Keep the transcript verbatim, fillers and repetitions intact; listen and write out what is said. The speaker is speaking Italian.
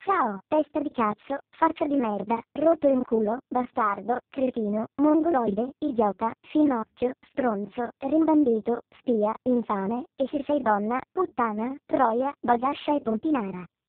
Ciao, testa di cazzo, faccia di merda, rotto in culo, bastardo, cretino, mongoloide, idiota, finocchio, stronzo, rimbambito, spia, infame, e se sei donna, puttana, troia, bagascia e pompinara.